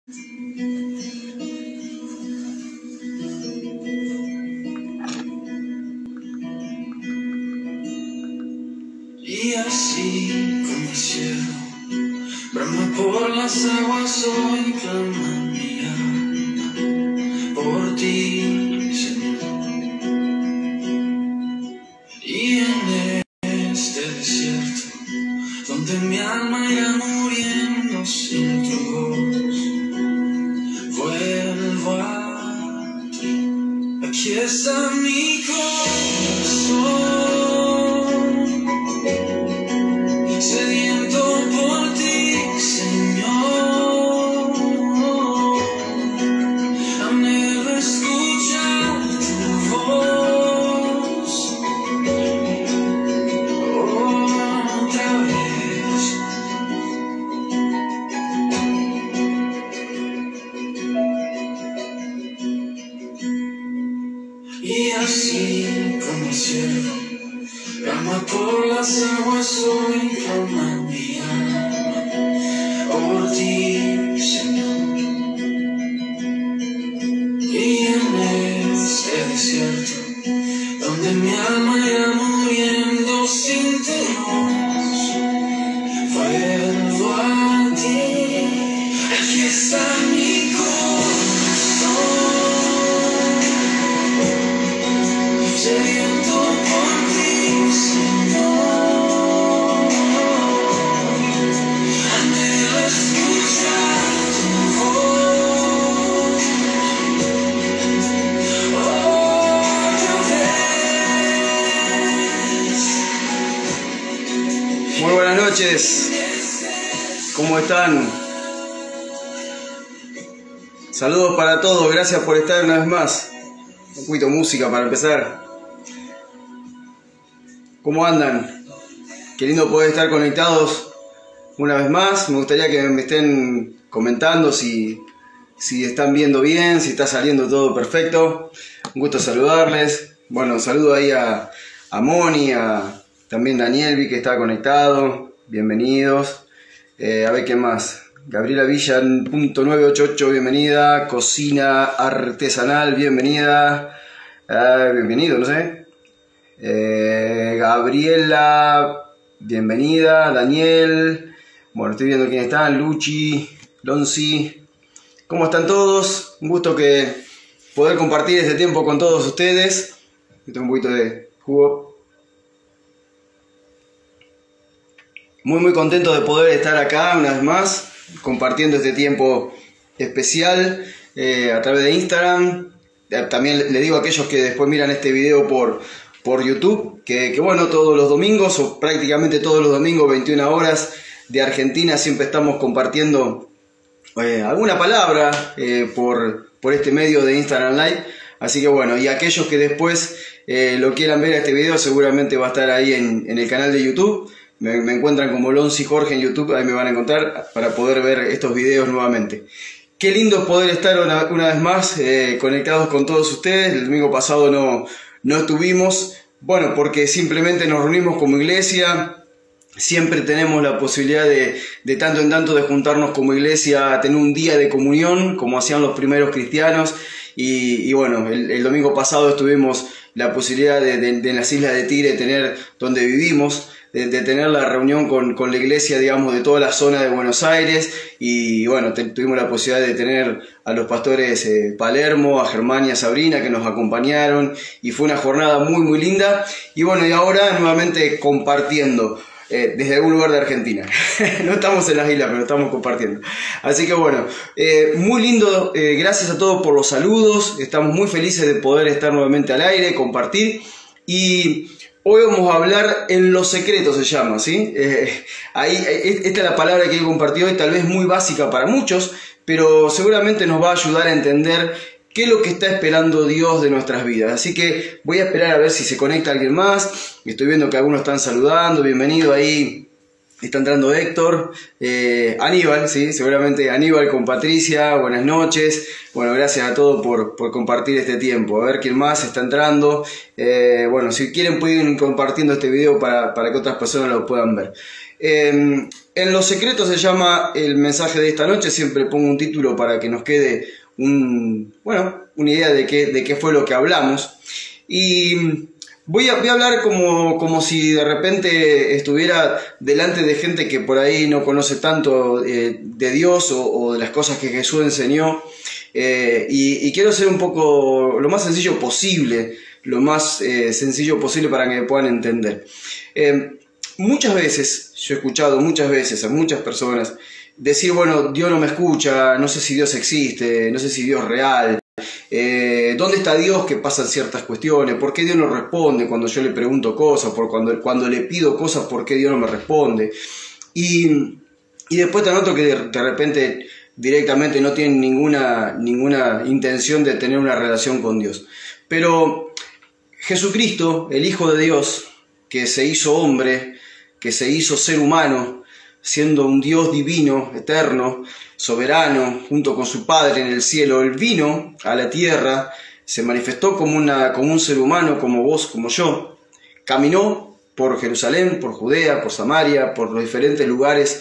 Y así como el cielo brama por las aguas, hoy clama mi alma por ti, Señor. Y en este desierto, donde mi alma irá muriendo sin tu voz, vuelvo a ti. Aquí está mi corazón, sediento por ti, Señor. Anhelo escuchar tu voz otra vez. Y así como el cielo brama por las aguas, hoy clama mi alma por ti, Señor. Y en este desierto, donde mi alma irá muriendo sin tu voz, vuelvo a ti. Aquí está mi corazón, sediento por ti, Señor. Anhelo escuchar tu voz otra vez. Muy buenas noches, ¿cómo están? Saludos para todos, gracias por estar una vez más. Un poquito de música para empezar. ¿Cómo andan? Qué lindo poder estar conectados una vez más. Me gustaría que me estén comentando si están viendo bien, si está saliendo todo perfecto. Un gusto saludarles. Bueno, saludo ahí a Moni, a también Daniel, vi que está conectado. Bienvenidos. A ver qué más. Gabriela Villa, .988, bienvenida. Cocina Artesanal, bienvenida. Bienvenido, no sé. Gabriela, bienvenida. Daniel, bueno, estoy viendo quién están. Luchi, Lonzi, ¿cómo están todos? Un gusto que poder compartir este tiempo con todos ustedes. Esto es un poquito de jugo. Muy contento de poder estar acá una vez más, compartiendo este tiempo especial a través de Instagram. También le digo a aquellos que después miran este video por YouTube, que bueno, todos los domingos, o prácticamente todos los domingos, 21 horas de Argentina, siempre estamos compartiendo alguna palabra por este medio de Instagram Live. Así que bueno, y aquellos que después lo quieran ver este video, seguramente va a estar ahí en el canal de YouTube. Me encuentran como Lonzi Jorge en YouTube, ahí me van a encontrar para poder ver estos videos nuevamente. Qué lindo poder estar una vez más conectados con todos ustedes. El domingo pasado no estuvimos, bueno, porque simplemente nos reunimos como iglesia. Siempre tenemos la posibilidad de tanto en tanto de juntarnos como iglesia, a tener un día de comunión, como hacían los primeros cristianos. Y bueno, el domingo pasado tuvimos la posibilidad de en las Islas de Tigre tener donde vivimos, de tener la reunión con la iglesia, digamos, de toda la zona de Buenos Aires. Y bueno, tuvimos la posibilidad de tener a los pastores Palermo, a Germán y a Sabrina, que nos acompañaron, y fue una jornada muy linda. Y bueno, y ahora nuevamente compartiendo desde algún lugar de Argentina. No estamos en las islas, pero estamos compartiendo. Así que bueno, muy lindo. Gracias a todos por los saludos. Estamos muy felices de poder estar nuevamente al aire, compartir. Y hoy vamos a hablar en lo secreto, se llama, ¿sí? Esta es la palabra que he compartido hoy, tal vez muy básica para muchos, pero seguramente nos va a ayudar a entender qué es lo que está esperando Dios de nuestras vidas. Así que voy a esperar a ver si se conecta alguien más. Estoy viendo que algunos están saludando. Bienvenido ahí. Está entrando Héctor. Aníbal, sí, seguramente Aníbal con Patricia. Buenas noches. Bueno, gracias a todos por compartir este tiempo. A ver quién más está entrando. Bueno, si quieren pueden ir compartiendo este video para que otras personas lo puedan ver. En Los Secretos se llama el mensaje de esta noche, siempre pongo un título para que nos quede una idea de qué fue lo que hablamos. Y voy a hablar como si de repente estuviera delante de gente que por ahí no conoce tanto de Dios o de las cosas que Jesús enseñó. Y quiero ser un poco lo más sencillo posible, para que me puedan entender. Muchas veces, yo he escuchado muchas veces a muchas personas decir, bueno, Dios no me escucha, no sé si Dios existe, no sé si Dios es real, ¿dónde está Dios que pasan ciertas cuestiones? ¿Por qué Dios no responde cuando yo le pregunto cosas? Cuando le pido cosas, ¿por qué Dios no me responde? Y después te noto que de repente directamente no tienen ninguna intención de tener una relación con Dios. Pero Jesucristo, el Hijo de Dios, que se hizo hombre, que se hizo ser humano, siendo un Dios divino, eterno, soberano, junto con su Padre en el cielo, Él vino a la tierra, se manifestó como un ser humano, como vos, como yo, caminó por Jerusalén, por Judea, por Samaria, por los diferentes lugares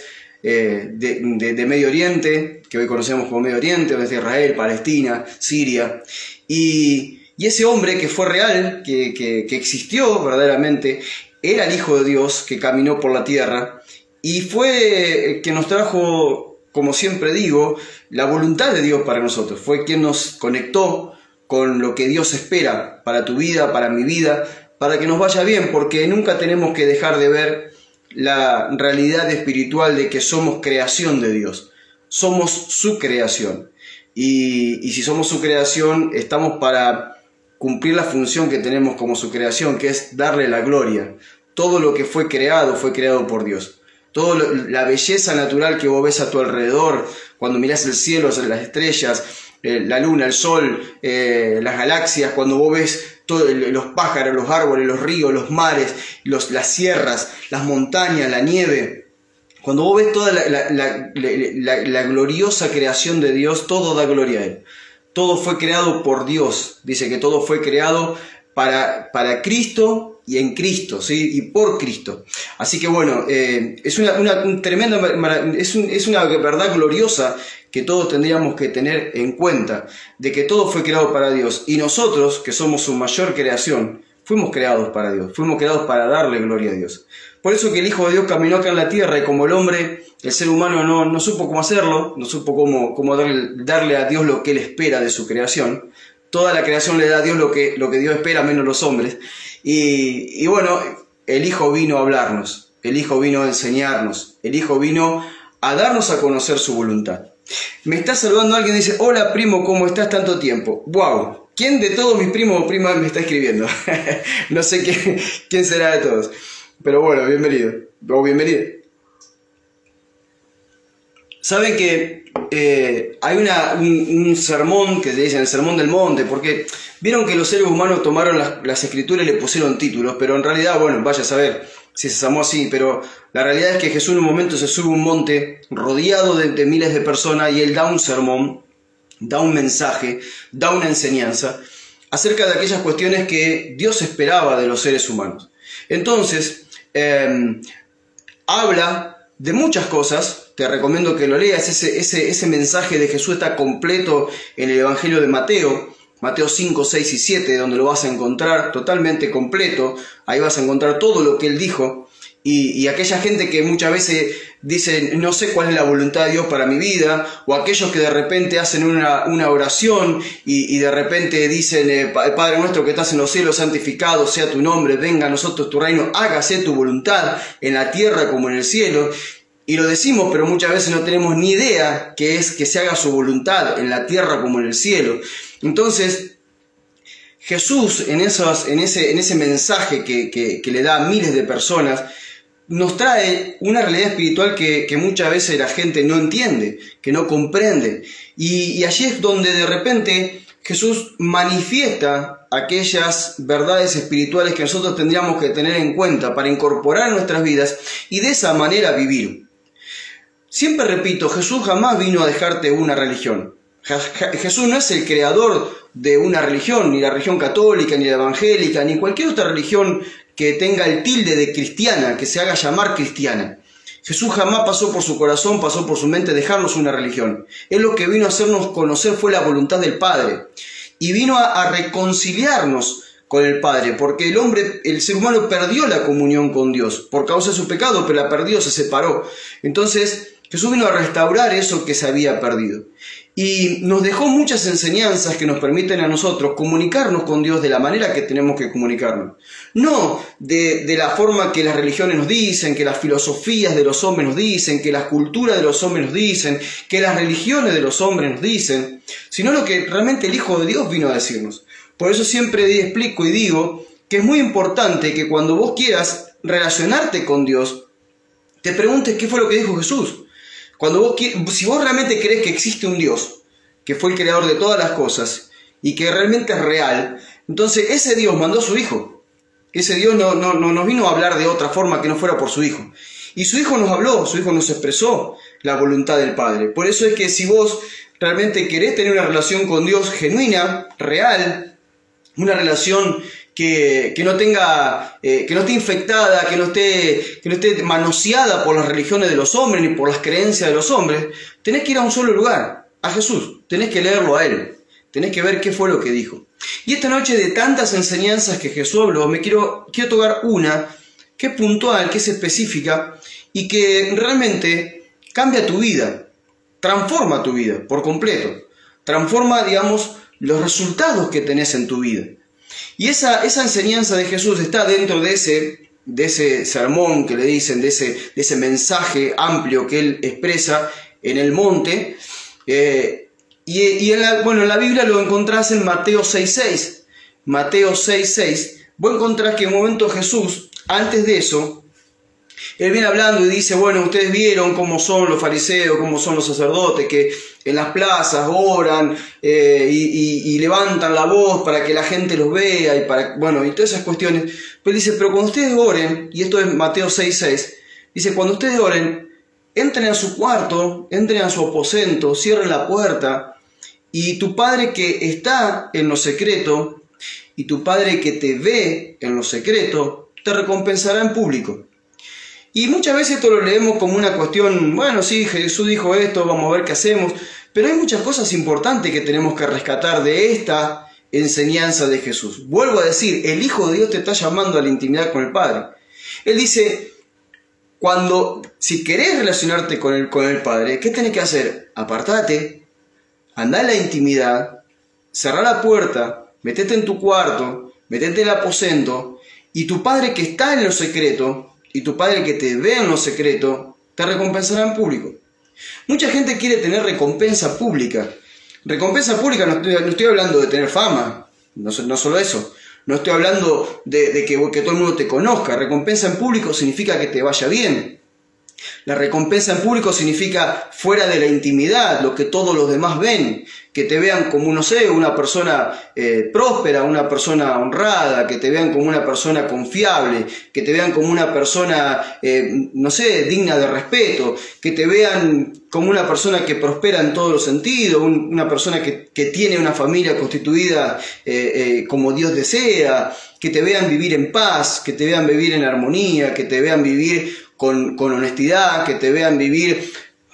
de Medio Oriente, que hoy conocemos como Medio Oriente, desde Israel, Palestina, Siria, y ese hombre que fue real, que existió verdaderamente, era el Hijo de Dios que caminó por la tierra y fue que nos trajo, como siempre digo, la voluntad de Dios para nosotros. Fue quien nos conectó con lo que Dios espera para tu vida, para mi vida, para que nos vaya bien, porque nunca tenemos que dejar de ver la realidad espiritual de que somos creación de Dios. Somos su creación. Y si somos su creación, estamos para cumplir la función que tenemos como su creación, que es darle la gloria. Todo lo que fue creado por Dios. Toda la belleza natural que vos ves a tu alrededor, cuando mirás el cielo, las estrellas, la luna, el sol, las galaxias, cuando vos ves los pájaros, los árboles, los ríos, los mares, las sierras, las montañas, la nieve. Cuando vos ves toda la gloriosa creación de Dios, todo da gloria a Él. Todo fue creado por Dios. Dice que todo fue creado para Cristo y en Cristo, ¿sí? Y por Cristo. Así que bueno, es una tremenda, es una verdad gloriosa que todos tendríamos que tener en cuenta, de que todo fue creado para Dios. Y nosotros, que somos su mayor creación, fuimos creados para Dios, fuimos creados para darle gloria a Dios. Por eso que el Hijo de Dios caminó acá en la tierra y como el hombre, el ser humano no supo cómo hacerlo, no supo cómo darle a Dios lo que Él espera de su creación. Toda la creación le da a Dios lo que Dios espera, menos los hombres. Y bueno, el Hijo vino a hablarnos, el Hijo vino a enseñarnos, el Hijo vino a darnos a conocer su voluntad. Me está saludando alguien y dice, hola primo, ¿cómo estás tanto tiempo? ¡Wow! ¿Quién de todos mis primos o primas me está escribiendo? No sé quién será de todos. Pero bueno, bienvenido. O bienvenida. Saben que hay un sermón que se dice el Sermón del Monte, porque vieron que los seres humanos tomaron las escrituras y le pusieron títulos, pero en realidad, bueno, vaya a saber si se llamó así, pero la realidad es que Jesús en un momento se sube a un monte rodeado de miles de personas y Él da un sermón, da un mensaje, da una enseñanza acerca de aquellas cuestiones que Dios esperaba de los seres humanos. Entonces, habla de muchas cosas. Te recomiendo que lo leas. Ese mensaje de Jesús está completo en el Evangelio de Mateo 5, 6 y 7, donde lo vas a encontrar totalmente completo. Ahí vas a encontrar todo lo que Él dijo. Y aquella gente que muchas veces dice, no sé cuál es la voluntad de Dios para mi vida, o aquellos que de repente hacen una oración y de repente dicen, Padre nuestro que estás en los cielos, santificado sea tu nombre, venga a nosotros tu reino, hágase tu voluntad en la tierra como en el cielo. Y lo decimos, pero muchas veces no tenemos ni idea que es que se haga su voluntad en la tierra como en el cielo. Entonces, Jesús en ese mensaje que le da a miles de personas, nos trae una realidad espiritual que muchas veces la gente no entiende, que no comprende. Y allí es donde de repente Jesús manifiesta aquellas verdades espirituales que nosotros tendríamos que tener en cuenta para incorporar en nuestras vidas y de esa manera vivir. Siempre repito, Jesús jamás vino a dejarte una religión. Jesús no es el creador de una religión, ni la religión católica, ni la evangélica, ni cualquier otra religión que tenga el tilde de cristiana, que se haga llamar cristiana. Jesús jamás pasó por su corazón, pasó por su mente dejarnos una religión. Él lo que vino a hacernos conocer fue la voluntad del Padre. Y vino a reconciliarnos con el Padre, porque el ser humano perdió la comunión con Dios por causa de su pecado, pero la perdió, se separó. Entonces Jesús vino a restaurar eso que se había perdido. Y nos dejó muchas enseñanzas que nos permiten a nosotros comunicarnos con Dios de la manera que tenemos que comunicarnos. No de la forma que las religiones nos dicen, que las filosofías de los hombres nos dicen, que las culturas de los hombres nos dicen, que las religiones de los hombres nos dicen, sino lo que realmente el Hijo de Dios vino a decirnos. Por eso siempre explico y digo que es muy importante que cuando vos quieras relacionarte con Dios, te preguntes qué fue lo que dijo Jesús. Si vos realmente crees que existe un Dios, que fue el creador de todas las cosas y que realmente es real, entonces ese Dios mandó a su Hijo. Ese Dios no nos vino a hablar de otra forma que no fuera por su Hijo. Y su Hijo nos habló, su Hijo nos expresó la voluntad del Padre. Por eso es que si vos realmente querés tener una relación con Dios genuina, real, una relación que no esté infectada, que no esté manoseada por las religiones de los hombres ni por las creencias de los hombres, tenés que ir a un solo lugar, a Jesús, tenés que leerlo a Él, tenés que ver qué fue lo que dijo. Y esta noche, de tantas enseñanzas que Jesús habló, quiero tocar una que es puntual, que es específica y que realmente cambia tu vida, transforma tu vida por completo, transforma, digamos, los resultados que tenés en tu vida. Y esa enseñanza de Jesús está dentro de ese sermón que le dicen, de ese mensaje amplio que Él expresa en el monte. En la Biblia lo encontrás en Mateo 6.6. Mateo 6.6. Vos encontrás que en un momento Jesús, antes de eso, Él viene hablando y dice, bueno, ustedes vieron cómo son los fariseos, cómo son los sacerdotes, que en las plazas oran y levantan la voz para que la gente los vea y todas esas cuestiones. Pero dice, pero cuando ustedes oren, y esto es Mateo 6.6, dice, cuando ustedes oren, entren a su cuarto, entren a su aposento, cierren la puerta, y tu Padre que está en lo secreto, y tu Padre que te ve en lo secreto, te recompensará en público. Y muchas veces esto lo leemos como una cuestión, bueno, sí, Jesús dijo esto, vamos a ver qué hacemos, pero hay muchas cosas importantes que tenemos que rescatar de esta enseñanza de Jesús. Vuelvo a decir, el Hijo de Dios te está llamando a la intimidad con el Padre. Él dice, si querés relacionarte con el Padre, ¿qué tenés que hacer? Apartate, andá en la intimidad, cerrá la puerta, metete en tu cuarto, metete en el aposento, y tu Padre que está en lo secreto, y tu Padre que te ve en lo secreto, te recompensará en público. Mucha gente quiere tener recompensa pública. Recompensa pública no estoy hablando de tener fama, no solo eso. No estoy hablando de que todo el mundo te conozca. Recompensa en público significa que te vaya bien. La recompensa en público significa fuera de la intimidad, lo que todos los demás ven, que te vean como, una persona próspera, una persona honrada, que te vean como una persona confiable, que te vean como una persona, digna de respeto, que te vean como una persona que prospera en todos los sentidos, una persona que tiene una familia constituida como Dios desea, que te vean vivir en paz, que te vean vivir en armonía, que te vean vivir con honestidad, que te vean vivir,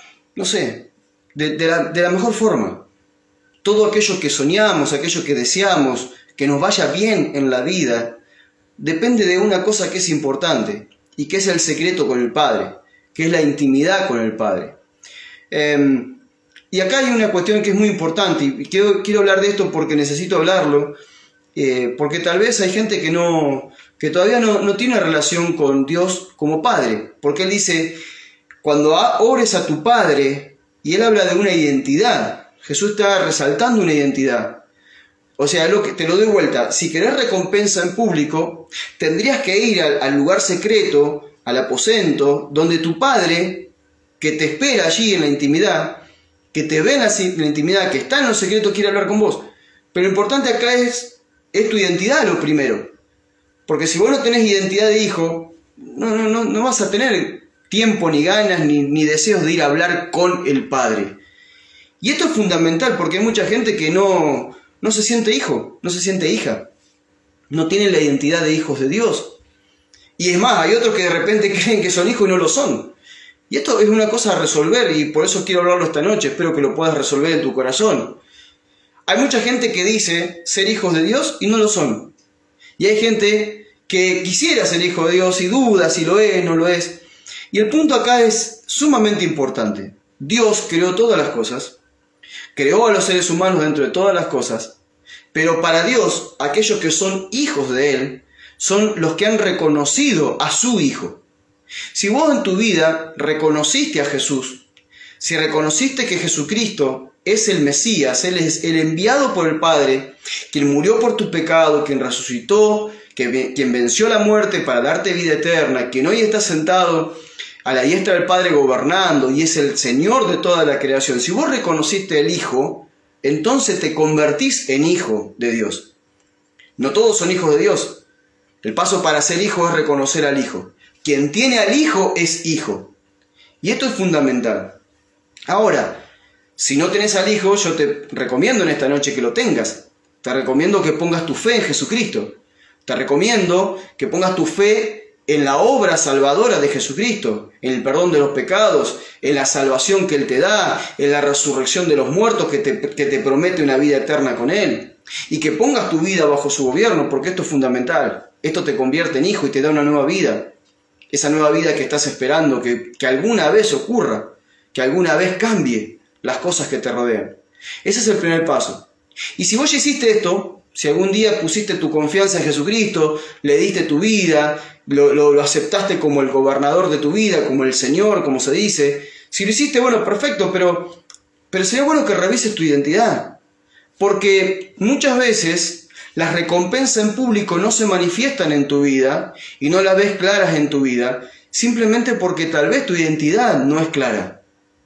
de la mejor forma. Todo aquello que soñamos, aquello que deseamos, que nos vaya bien en la vida, depende de una cosa que es importante, y que es el secreto con el Padre, que es la intimidad con el Padre. Y acá hay una cuestión que es muy importante, y quiero hablar de esto porque necesito hablarlo, porque tal vez hay gente que todavía no tiene una relación con Dios como Padre, porque Él dice, cuando ores a tu Padre, y Él habla de una identidad, Jesús está resaltando una identidad. O sea, te lo doy vuelta, si querés recompensa en público, tendrías que ir al lugar secreto, al aposento, donde tu Padre, que te espera allí en la intimidad, que te ve en la intimidad, que está en lo secreto, quiere hablar con vos. Pero lo importante acá es tu identidad lo primero. Porque si vos no tenés identidad de hijo, no vas a tener tiempo, ni ganas, ni deseos de ir a hablar con el Padre. Y esto es fundamental porque hay mucha gente que no se siente hijo, no se siente hija. No tienen la identidad de hijos de Dios. Y es más, hay otros que de repente creen que son hijos y no lo son. Y esto es una cosa a resolver y por eso quiero hablarlo esta noche. Espero que lo puedas resolver en tu corazón. Hay mucha gente que dice ser hijos de Dios y no lo son. Y hay gente que quisiera ser hijo de Dios y duda si lo es, no lo es. Y el punto acá es sumamente importante. Dios creó todas las cosas. Creó a los seres humanos dentro de todas las cosas. Pero para Dios, aquellos que son hijos de Él, son los que han reconocido a su Hijo. Si vos en tu vida reconociste a Jesús, si reconociste que Jesucristo es el Mesías, Él es el enviado por el Padre, quien murió por tu pecado, quien resucitó, quien venció la muerte para darte vida eterna, quien hoy está sentado a la diestra del Padre gobernando y es el Señor de toda la creación. Si vos reconociste al Hijo, entonces te convertís en hijo de Dios. No todos son hijos de Dios. El paso para ser hijo es reconocer al Hijo. Quien tiene al Hijo es hijo. Y esto es fundamental. Ahora, si no tenés al Hijo, yo te recomiendo en esta noche que lo tengas. Te recomiendo que pongas tu fe en Jesucristo. Te recomiendo que pongas tu fe en la obra salvadora de Jesucristo, en el perdón de los pecados, en la salvación que Él te da, en la resurrección de los muertos que te promete una vida eterna con Él. Y que pongas tu vida bajo su gobierno, porque esto es fundamental. Esto te convierte en hijo y te da una nueva vida. Esa nueva vida que estás esperando, que alguna vez ocurra, que alguna vez cambie las cosas que te rodean. Ese es el primer paso. Y si vos ya hiciste esto, si algún día pusiste tu confianza en Jesucristo, le diste tu vida, lo aceptaste como el gobernador de tu vida, como el Señor, como se dice, si lo hiciste, bueno, perfecto, pero sería bueno que revises tu identidad. Porque muchas veces las recompensas en público no se manifiestan en tu vida y no las ves claras en tu vida, simplemente porque tal vez tu identidad no es clara.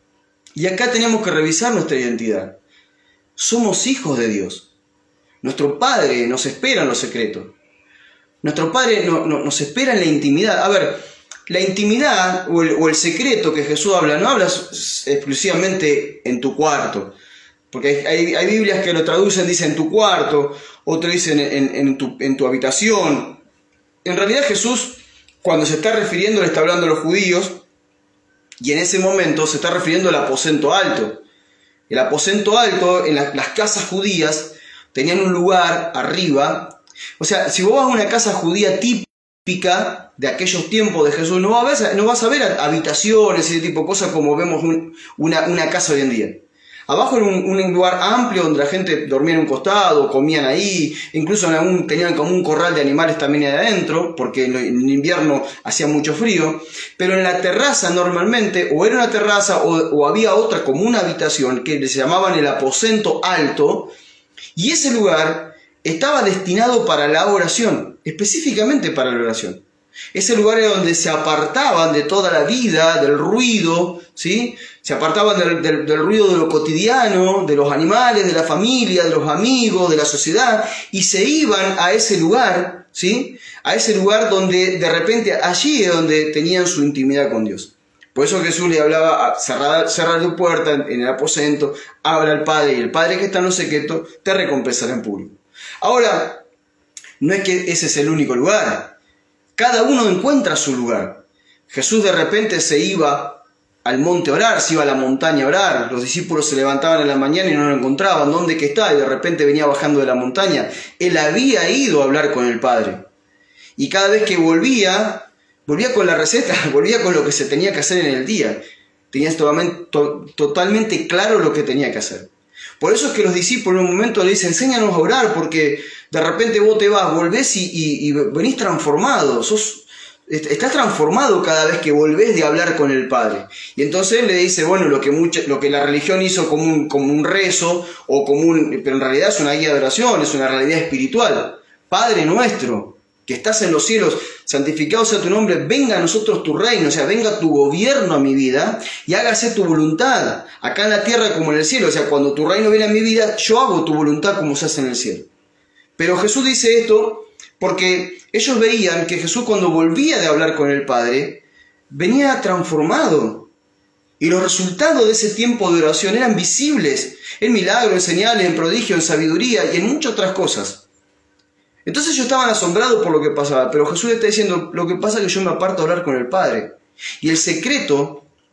Y acá tenemos que revisar nuestra identidad. Somos hijos de Dios. Nuestro Padre nos espera en lo secreto. Nuestro Padre nos espera en la intimidad. A ver, la intimidad o el secreto que Jesús habla, no habla exclusivamente en tu cuarto. Porque hay Biblias que lo traducen, dicen en tu cuarto, otros dicen en tu habitación. En realidad Jesús, cuando se está refiriendo, le está hablando a los judíos, y en ese momento se está refiriendo al aposento alto. El aposento alto, en las casas judías, tenían un lugar arriba. O sea, si vos vas a una casa judía típica de aquellos tiempos de Jesús, no vas a ver habitaciones y ese tipo de cosas como vemos una casa hoy en día. Abajo era un lugar amplio donde la gente dormía en un costado, comían ahí, incluso tenían como un corral de animales también ahí adentro, porque en invierno hacía mucho frío. Pero en la terraza normalmente, o era una terraza o había otra como una habitación que se llamaban el aposento alto, y ese lugar estaba destinado para la oración, específicamente para la oración. Ese lugar era donde se apartaban de toda la vida, del ruido, ¿sí? Se apartaban del ruido de lo cotidiano, de los animales, de la familia, de los amigos, de la sociedad, y se iban a ese lugar, ¿sí? A ese lugar donde de repente allí es donde tenían su intimidad con Dios. Por eso Jesús le hablaba, cerrar tu puerta en el aposento, habla al Padre, y el Padre que está en lo secreto te recompensará en público. Ahora, no es que ese es el único lugar. Cada uno encuentra su lugar. Jesús de repente se iba al monte a orar, se iba a la montaña a orar. Los discípulos se levantaban en la mañana y no lo encontraban. ¿Dónde que está? Y de repente venía bajando de la montaña. Él había ido a hablar con el Padre. Y cada vez que volvía con la receta, volvía con lo que se tenía que hacer en el día. Tenía totalmente claro lo que tenía que hacer. Por eso es que los discípulos en un momento le dicen, enséñanos a orar, porque de repente vos te vas, volvés y venís transformado, estás transformado cada vez que volvés de hablar con el Padre. Y entonces él le dice, bueno, lo que la religión hizo como un rezo, pero en realidad es una guía de oración, es una realidad espiritual. Padre nuestro, que estás en los cielos, santificado sea tu nombre, venga a nosotros tu reino, o sea, venga tu gobierno a mi vida y hágase tu voluntad, acá en la tierra como en el cielo. O sea, cuando tu reino viene a mi vida, yo hago tu voluntad como se hace en el cielo. Pero Jesús dice esto porque ellos veían que Jesús, cuando volvía de hablar con el Padre, venía transformado. Y los resultados de ese tiempo de oración eran visibles, en milagros, en señales, en prodigios, en sabiduría y en muchas otras cosas. Entonces ellos estaban asombrados por lo que pasaba, pero Jesús le está diciendo, lo que pasa es que yo me aparto a hablar con el Padre. Y el secreto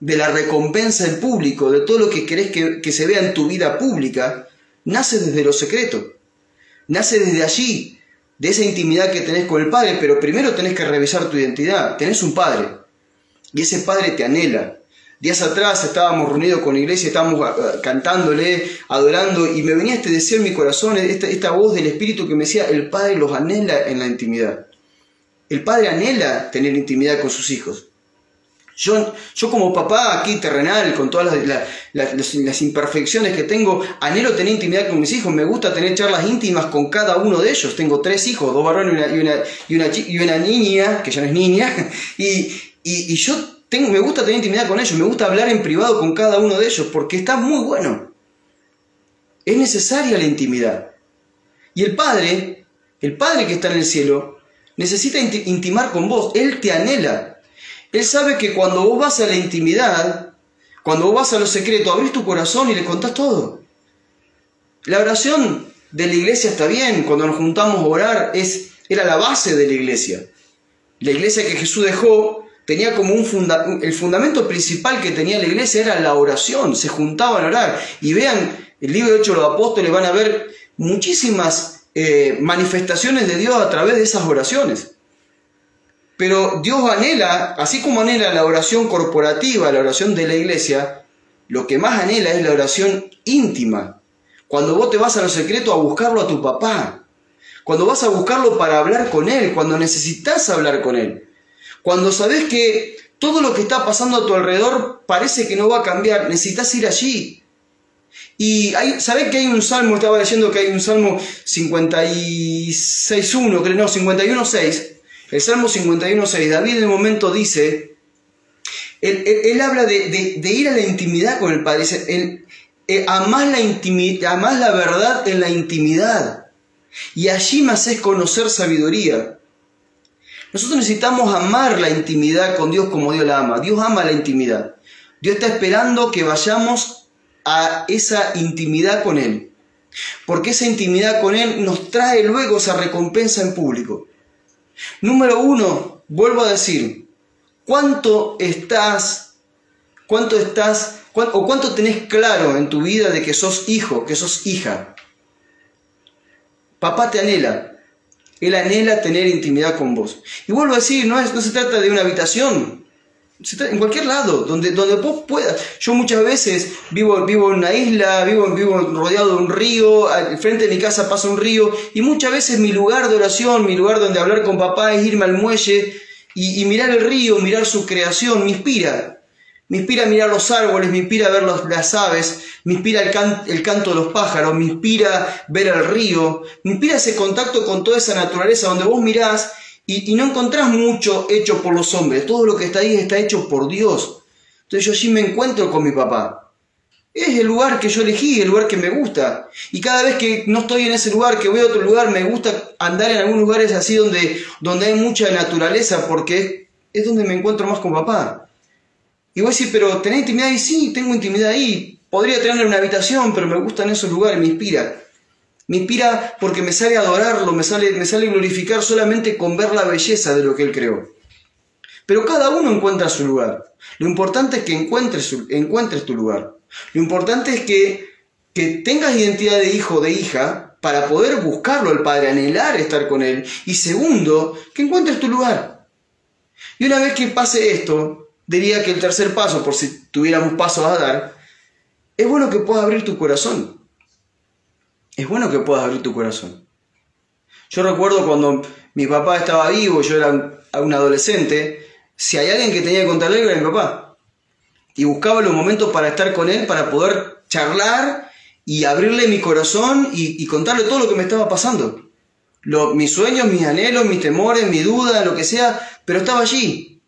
de la recompensa en público, de todo lo que querés que se vea en tu vida pública, nace desde lo secreto. Nace desde allí, de esa intimidad que tenés con el Padre, pero primero tenés que revisar tu identidad. Tenés un Padre, y ese Padre te anhela. Días atrás estábamos reunidos con la iglesia, estábamos cantándole, adorando, y me venía este deseo en mi corazón, esta voz del Espíritu que me decía, el Padre los anhela en la intimidad. El Padre anhela tener intimidad con sus hijos. Yo como papá aquí terrenal, con todas las imperfecciones que tengo, anhelo tener intimidad con mis hijos. Me gusta tener charlas íntimas con cada uno de ellos. Tengo 3 hijos, 2 varones y una niña, que ya no es niña, y me gusta tener intimidad con ellos. Me gusta hablar en privado con cada uno de ellos, porque está muy bueno. Es necesaria la intimidad. Y el Padre que está en el cielo, necesita intimar con vos. Él te anhela. Él sabe que cuando vos vas a la intimidad, cuando vos vas a lo secreto, abrís tu corazón y le contás todo. La oración de la iglesia está bien, cuando nos juntamos a orar era la base de la iglesia. La iglesia que Jesús dejó tenía como el fundamento principal que tenía la iglesia era la oración, se juntaban a orar. Y vean, el libro de Hechos de los Apóstoles van a ver muchísimas manifestaciones de Dios a través de esas oraciones. Pero Dios anhela, así como anhela la oración corporativa, la oración de la iglesia, lo que más anhela es la oración íntima. Cuando vos te vas a lo secreto a buscarlo a tu papá, cuando vas a buscarlo para hablar con él, cuando necesitas hablar con él, cuando sabés que todo lo que está pasando a tu alrededor parece que no va a cambiar, necesitas ir allí. Y ¿sabés que hay un salmo? Estaba leyendo que hay un salmo 56.1, creo, no, 51.6. El Salmo 51.6, David en un momento dice, él habla de ir a la intimidad con el Padre, dice, amás la verdad en la intimidad, y allí me haces conocer sabiduría. Nosotros necesitamos amar la intimidad con Dios como Dios la ama. Dios ama la intimidad. Dios está esperando que vayamos a esa intimidad con Él, porque esa intimidad con Él nos trae luego esa recompensa en público. Número 1, vuelvo a decir, ¿cuánto tenés claro en tu vida de que sos hijo, que sos hija? Papá te anhela, Él anhela tener intimidad con vos. Y vuelvo a decir, no se trata de una habitación, en cualquier lado, donde vos puedas. Yo muchas veces vivo en una isla, vivo rodeado de un río, al frente de mi casa pasa un río, y muchas veces mi lugar de oración, mi lugar donde hablar con papá es irme al muelle y mirar el río, mirar su creación, me inspira. Me inspira a mirar los árboles, me inspira a ver las aves, me inspira el canto de los pájaros, me inspira ver el río, me inspira ese contacto con toda esa naturaleza donde vos mirás y no encontrás mucho hecho por los hombres. Todo lo que está ahí está hecho por Dios. Entonces yo allí me encuentro con mi papá. Es el lugar que yo elegí, el lugar que me gusta. Y cada vez que no estoy en ese lugar, que voy a otro lugar, me gusta andar en algunos lugares así donde hay mucha naturaleza, porque es donde me encuentro más con papá. Y voy a decir, pero ¿tenés intimidad ahí? Sí, tengo intimidad ahí. Podría tener una habitación, pero me gustan esos lugares, me inspira. Me inspira porque me sale adorarlo, me sale glorificar solamente con ver la belleza de lo que Él creó. Pero cada uno encuentra su lugar. Lo importante es que encuentres tu lugar. Lo importante es que tengas identidad de hijo o de hija para poder buscarlo al Padre, anhelar estar con Él. Y segundo, que encuentres tu lugar. Y una vez que pase esto, diría que el tercer paso, por si tuviéramos pasos a dar, es bueno que puedas abrir tu corazón. Es bueno que puedas abrir tu corazón. Yo recuerdo cuando mi papá estaba vivo, yo era un adolescente, si hay alguien que tenía que contarle era mi papá. Y buscaba los momentos para estar con él, para poder charlar y abrirle mi corazón y contarle todo lo que me estaba pasando. Mis sueños, mis anhelos, mis temores, mi duda, lo que sea, pero estaba allí.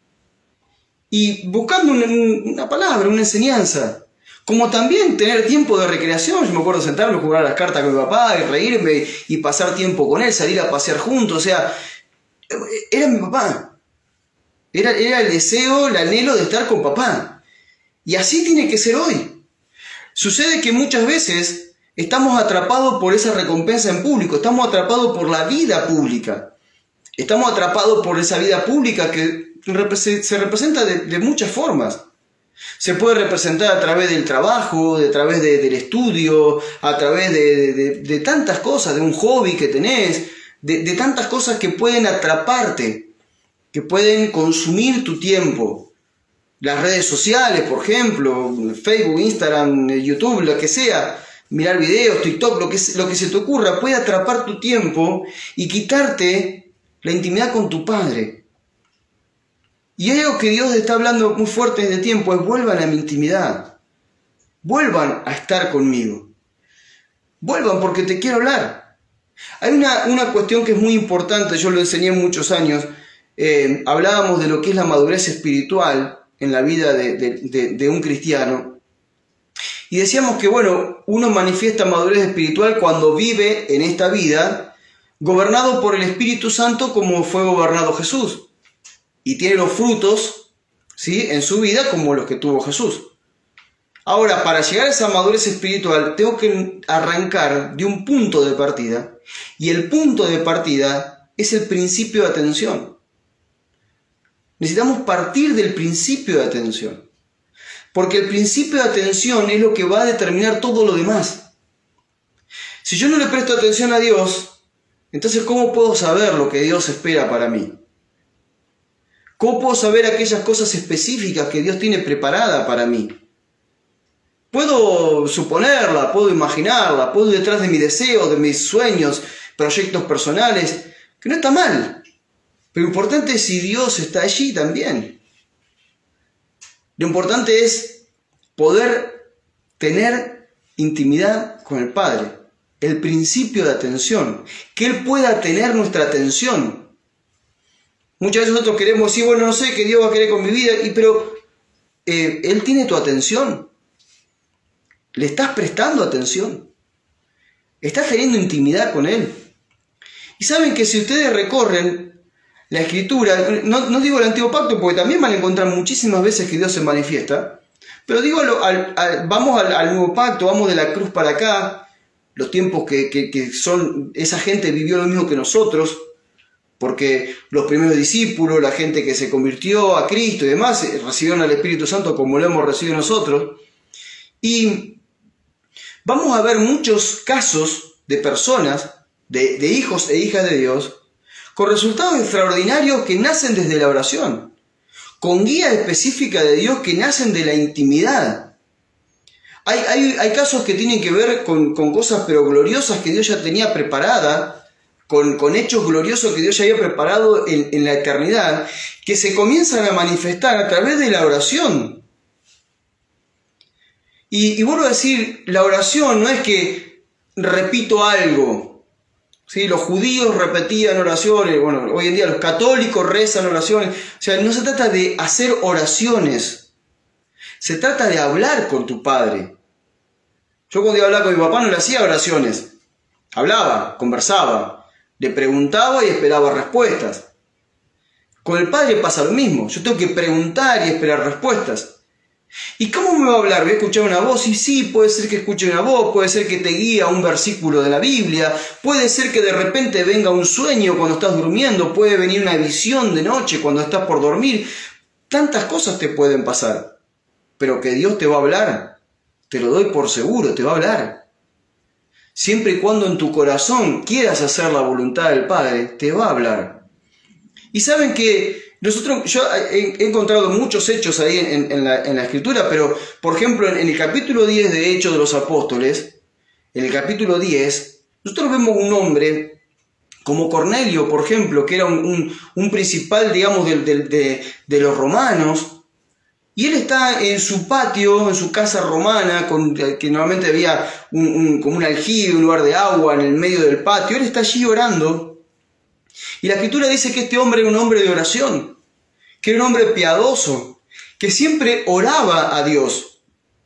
Y buscando una palabra, una enseñanza. Como también tener tiempo de recreación. Yo me acuerdo sentarme, jugar a las cartas con mi papá y reírme y pasar tiempo con él, salir a pasear juntos. O sea, era mi papá. Era el deseo, el anhelo de estar con papá. Y así tiene que ser hoy. Sucede que muchas veces estamos atrapados por esa recompensa en público. Estamos atrapados por la vida pública. Estamos atrapados por esa vida pública que se representa de muchas formas. Se puede representar a través del trabajo, a través del estudio, a través de tantas cosas, de un hobby que tenés, de tantas cosas que pueden atraparte, que pueden consumir tu tiempo. Las redes sociales, por ejemplo, Facebook, Instagram, YouTube, lo que sea, mirar videos, TikTok, lo que se te ocurra, puede atrapar tu tiempo y quitarte la intimidad con tu Padre. Y hay algo que Dios está hablando muy fuerte desde tiempo, es vuelvan a mi intimidad, vuelvan a estar conmigo, vuelvan porque te quiero hablar. Hay una cuestión que es muy importante, yo lo enseñé muchos años, hablábamos de lo que es la madurez espiritual en la vida de un cristiano, y decíamos que, bueno, uno manifiesta madurez espiritual cuando vive en esta vida gobernado por el Espíritu Santo como fue gobernado Jesús, y tiene los frutos, ¿sí?, en su vida como los que tuvo Jesús. Ahora, para llegar a esa madurez espiritual tengo que arrancar de un punto de partida, y el punto de partida es el principio de atención. Necesitamos partir del principio de atención, porque el principio de atención es lo que va a determinar todo lo demás. Si yo no le presto atención a Dios, entonces ¿cómo puedo saber lo que Dios espera para mí? ¿Cómo puedo saber aquellas cosas específicas que Dios tiene preparada para mí? Puedo suponerla, puedo imaginarla, puedo ir detrás de mis deseos, de mis sueños, proyectos personales, que no está mal. Pero lo importante es si Dios está allí también. Lo importante es poder tener intimidad con el Padre. El principio de atención. Que Él pueda tener nuestra atención. Muchas veces nosotros queremos decir, bueno, no sé qué Dios va a querer con mi vida, pero Él tiene tu atención. ¿Le estás prestando atención? ¿Estás teniendo intimidad con Él? Y saben que si ustedes recorren la Escritura, no digo el Antiguo Pacto porque también van a encontrar muchísimas veces que Dios se manifiesta, pero digo, vamos al Nuevo Pacto, vamos de la cruz para acá, los tiempos que son, esa gente vivió lo mismo que nosotros, porque los primeros discípulos, la gente que se convirtió a Cristo y demás, recibieron al Espíritu Santo como lo hemos recibido nosotros, y vamos a ver muchos casos de personas, de hijos e hijas de Dios, con resultados extraordinarios que nacen desde la oración, con guía específica de Dios que nacen de la intimidad. Hay casos que tienen que ver con cosas pero gloriosas que Dios ya tenía preparada, con hechos gloriosos que Dios ya había preparado en la eternidad, que se comienzan a manifestar a través de la oración. Y vuelvo a decir, la oración no es que repito algo. ¿Sí? Los judíos repetían oraciones, bueno, hoy en día los católicos rezan oraciones. O sea, no se trata de hacer oraciones, se trata de hablar con tu Padre. Yo cuando iba a hablar con mi papá no le hacía oraciones, hablaba, conversaba, le preguntaba y esperaba respuestas. Con el Padre pasa lo mismo, yo tengo que preguntar y esperar respuestas. ¿Y cómo me va a hablar? ¿Voy a escuchar una voz? Y sí, puede ser que escuche una voz, puede ser que te guíe un versículo de la Biblia, puede ser que de repente venga un sueño cuando estás durmiendo, puede venir una visión de noche cuando estás por dormir. Tantas cosas te pueden pasar, pero que Dios te va a hablar, te lo doy por seguro, te va a hablar. Siempre y cuando en tu corazón quieras hacer la voluntad del Padre, te va a hablar. Y saben que yo he encontrado muchos hechos ahí en la Escritura, pero por ejemplo en el capítulo 10 de Hechos de los Apóstoles, en el capítulo 10, nosotros vemos un hombre como Cornelio, por ejemplo, que era un principal, digamos, de los romanos, y él está en su patio, en su casa romana, que normalmente había como un aljibe, un lugar de agua en el medio del patio. Él está allí orando. Y la Escritura dice que este hombre era un hombre de oración, que era un hombre piadoso, que siempre oraba a Dios,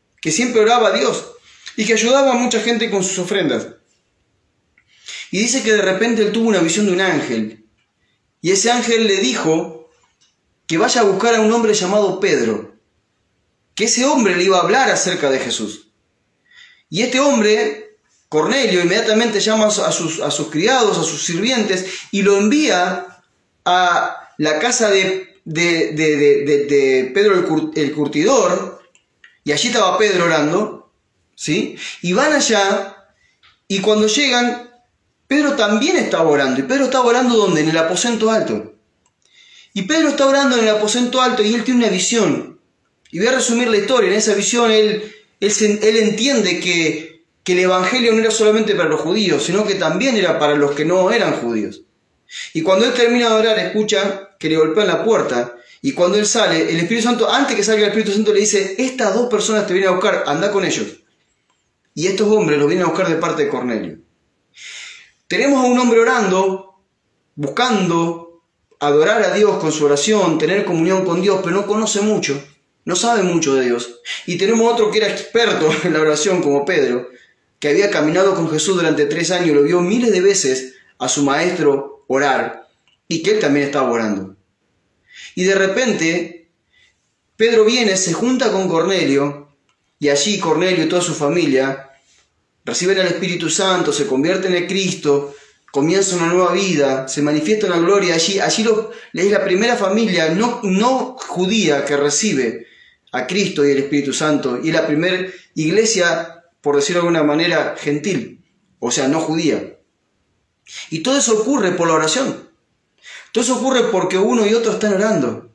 y que ayudaba a mucha gente con sus ofrendas. Y dice que de repente él tuvo una visión de un ángel, y ese ángel le dijo que vaya a buscar a un hombre llamado Pedro, que ese hombre le iba a hablar acerca de Jesús. Y este hombre, Cornelio, inmediatamente llama a sus criados, a sus sirvientes, y lo envía a la casa de de Pedro el curtidor, y allí estaba Pedro orando, ¿sí? Y van allá, y cuando llegan, Pedro también estaba orando. ¿Y Pedro estaba orando ¿dónde? En el aposento alto. Y Pedro está orando en el aposento alto y él tiene una visión. Y voy a resumir la historia. En esa visión él entiende que el evangelio no era solamente para los judíos, sino que también era para los que no eran judíos. Y cuando él termina de orar, escucha que le golpean la puerta. Y cuando él sale, el Espíritu Santo, antes que salga el Espíritu Santo, le dice: estas dos personas te vienen a buscar, anda con ellos. Y estos hombres los vienen a buscar de parte de Cornelio. Tenemos a un hombre orando, buscando adorar a Dios con su oración, tener comunión con Dios, pero no conoce mucho, no sabe mucho de Dios. Y tenemos otro que era experto en la oración, como Pedro, que había caminado con Jesús durante 3 años, lo vio miles de veces a su maestro orar, y que él también estaba orando. Y de repente, Pedro viene, se junta con Cornelio, y allí Cornelio y toda su familia reciben al Espíritu Santo, se convierten en Cristo, comienza una nueva vida, se manifiesta una gloria. Allí es la primera familia no judía que recibe a Cristo y el Espíritu Santo, y es la primera iglesia, por decirlo de alguna manera, gentil, o sea, no judía. Y todo eso ocurre por la oración. Todo eso ocurre porque uno y otro están orando.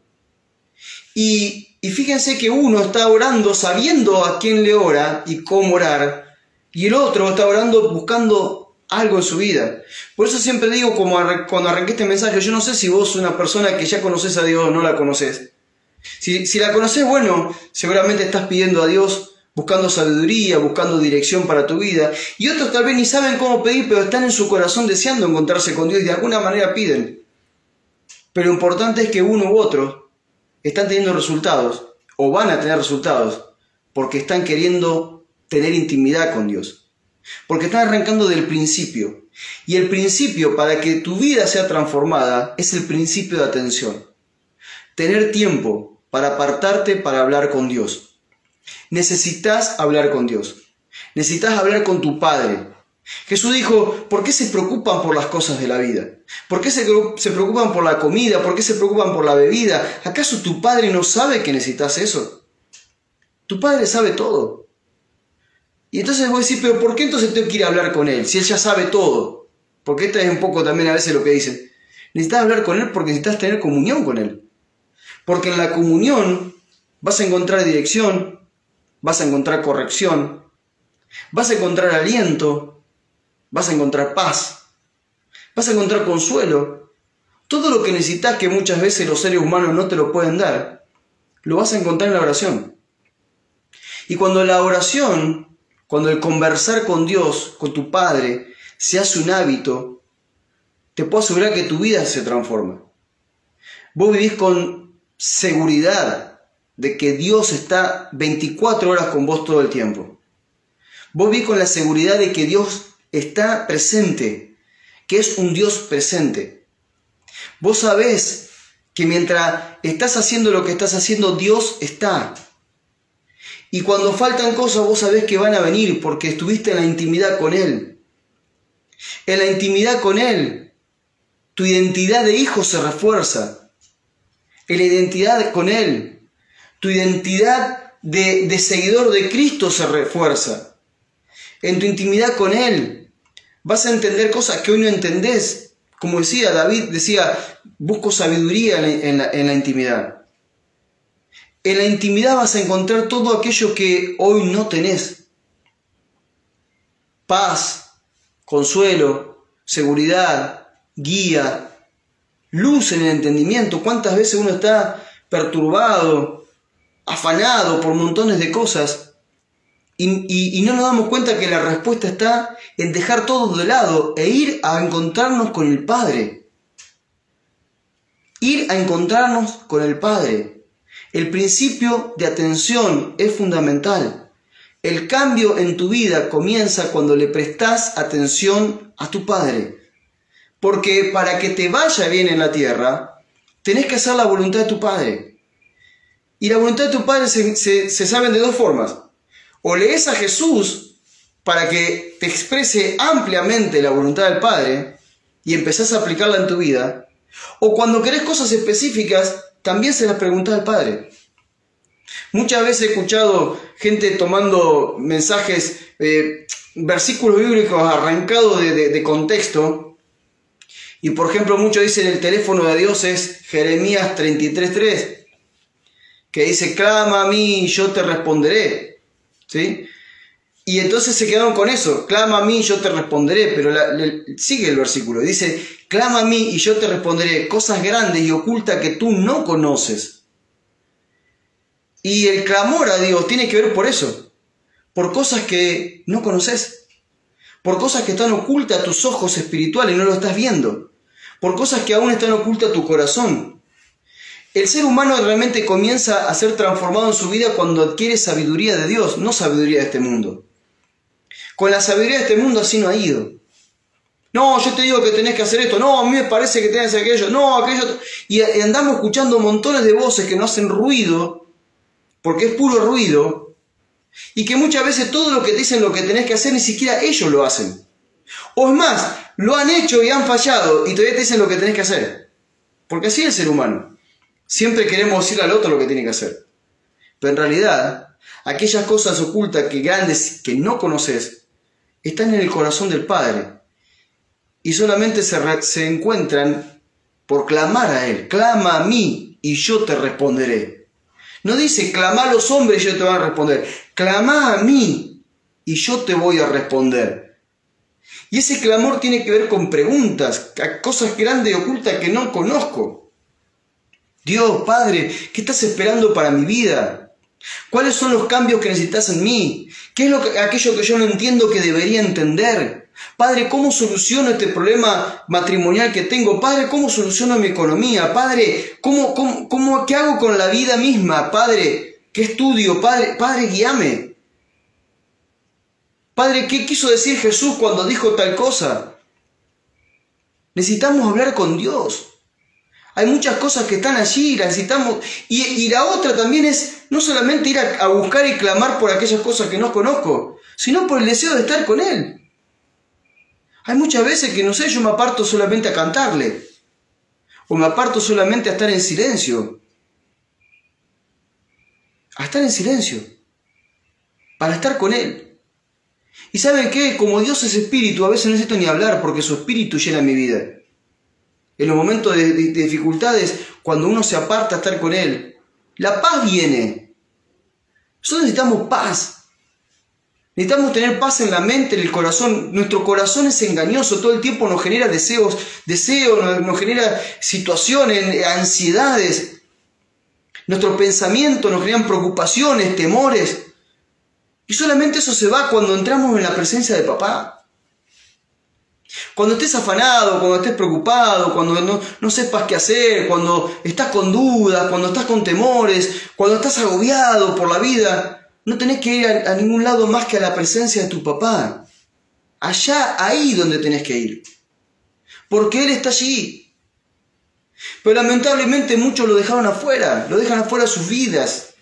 Y fíjense que uno está orando sabiendo a quién le ora y cómo orar, y el otro está orando buscando algo en su vida. Por eso siempre digo, como cuando arranqué este mensaje, yo no sé si vos sos una persona que ya conoces a Dios o no la conoces. Si la conoces, bueno, seguramente estás pidiendo a Dios, buscando sabiduría, buscando dirección para tu vida. Y otros tal vez ni saben cómo pedir, pero están en su corazón deseando encontrarse con Dios y de alguna manera piden. Pero lo importante es que uno u otro están teniendo resultados, o van a tener resultados, porque están queriendo tener intimidad con Dios. Porque están arrancando del principio. Y el principio para que tu vida sea transformada es el principio de atención. Tener tiempo para apartarte para hablar con Dios. Necesitas hablar con Dios. Necesitas hablar con tu Padre. Jesús dijo: ¿por qué se preocupan por las cosas de la vida? ¿Por qué se preocupan por la comida? ¿Por qué se preocupan por la bebida? ¿Acaso tu Padre no sabe que necesitas eso? Tu Padre sabe todo. Y entonces vos decís: ¿pero por qué entonces tengo que ir a hablar con Él? Si Él ya sabe todo. Porque esta es un poco también a veces lo que dicen. Necesitas hablar con Él porque necesitas tener comunión con Él. Porque en la comunión vas a encontrar dirección, vas a encontrar corrección, vas a encontrar aliento, vas a encontrar paz, vas a encontrar consuelo. Todo lo que necesitas, que muchas veces los seres humanos no te lo pueden dar, lo vas a encontrar en la oración. Y cuando la oración, cuando el conversar con Dios, con tu Padre, se hace un hábito, te puedo asegurar que tu vida se transforma. Vos vivís con seguridad de que Dios está 24 horas con vos todo el tiempo. Vos vivís con la seguridad de que Dios está presente, que es un Dios presente. Vos sabés que mientras estás haciendo lo que estás haciendo, Dios está. Y cuando faltan cosas, vos sabés que van a venir porque estuviste en la intimidad con Él. En la intimidad con Él, tu identidad de hijo se refuerza. En la identidad con Él, tu identidad de seguidor de Cristo se refuerza. En tu intimidad con Él, vas a entender cosas que hoy no entendés. Como decía David, busco sabiduría en la intimidad. En la intimidad vas a encontrar todo aquello que hoy no tenés. Paz, consuelo, seguridad, guía, luz en el entendimiento. ¿Cuántas veces uno está perturbado, afanado por montones de cosas y no nos damos cuenta que la respuesta está en dejar todo de lado e ir a encontrarnos con el Padre? Ir a encontrarnos con el Padre. El principio de atención es fundamental. El cambio en tu vida comienza cuando le prestás atención a tu Padre. Porque para que te vaya bien en la tierra, tenés que hacer la voluntad de tu Padre. Y la voluntad de tu Padre se saben de dos formas. O lees a Jesús para que te exprese ampliamente la voluntad del Padre y empezás a aplicarla en tu vida. O cuando querés cosas específicas, también se las preguntás al Padre. Muchas veces he escuchado gente tomando mensajes, versículos bíblicos arrancados de contexto. Y por ejemplo, muchos dicen el teléfono de Dios es Jeremías 33:3, que dice, clama a mí y yo te responderé. ¿Sí? Y entonces se quedaron con eso, clama a mí y yo te responderé, pero sigue el versículo, dice, clama a mí y yo te responderé cosas grandes y ocultas que tú no conoces. Y el clamor a Dios tiene que ver por eso, por cosas que no conoces, por cosas que están ocultas a tus ojos espirituales y no lo estás viendo, por cosas que aún están ocultas a tu corazón. El ser humano realmente comienza a ser transformado en su vida cuando adquiere sabiduría de Dios, no sabiduría de este mundo. Con la sabiduría de este mundo así no ha ido. No, yo te digo que tenés que hacer esto. No, a mí me parece que tenés que hacer aquello. No, aquello. Y andamos escuchando montones de voces que no hacen ruido, porque es puro ruido, y que muchas veces todo lo que te dicen lo que tenés que hacer, ni siquiera ellos lo hacen. O es más, lo han hecho y han fallado, y todavía te dicen lo que tenés que hacer. Porque así es el ser humano. Siempre queremos decir al otro lo que tiene que hacer. Pero en realidad, aquellas cosas ocultas, que grandes, que no conoces, están en el corazón del Padre. Y solamente se encuentran por clamar a Él. Clama a mí y yo te responderé. No dice clama a los hombres y yo te voy a responder. Clama a mí y yo te voy a responder. Y ese clamor tiene que ver con preguntas, cosas grandes y ocultas que no conozco. Dios, Padre, ¿qué estás esperando para mi vida? ¿Cuáles son los cambios que necesitas en mí? ¿Qué es aquello que yo no entiendo que debería entender? Padre, ¿cómo soluciono este problema matrimonial que tengo? Padre, ¿cómo soluciono mi economía? Padre, ¿qué hago con la vida misma? Padre, ¿qué estudio? Padre, guíame. Padre, ¿qué quiso decir Jesús cuando dijo tal cosa? Necesitamos hablar con Dios. Hay muchas cosas que están allí, las necesitamos. Y la otra también es no solamente ir a buscar y clamar por aquellas cosas que no conozco, sino por el deseo de estar con Él. Hay muchas veces que, no sé, yo me aparto solamente a cantarle, o me aparto solamente a estar en silencio. A estar en silencio, para estar con Él. Y ¿saben qué? Como Dios es espíritu, a veces no necesito ni hablar, porque su espíritu llena mi vida. En los momentos de dificultades, cuando uno se aparta a estar con Él, la paz viene. Nosotros necesitamos paz. Necesitamos tener paz en la mente, en el corazón. Nuestro corazón es engañoso, todo el tiempo nos genera deseos, nos genera situaciones, ansiedades. Nuestro pensamiento nos generan preocupaciones, temores. Y solamente eso se va cuando entramos en la presencia de papá. Cuando estés afanado, cuando estés preocupado, cuando no sepas qué hacer, cuando estás con dudas, cuando estás con temores, cuando estás agobiado por la vida, no tenés que ir a ningún lado más que a la presencia de tu papá. Allá, ahí donde tenés que ir. Porque Él está allí. Pero lamentablemente muchos lo dejaron afuera, lo dejan afuera sus vidas.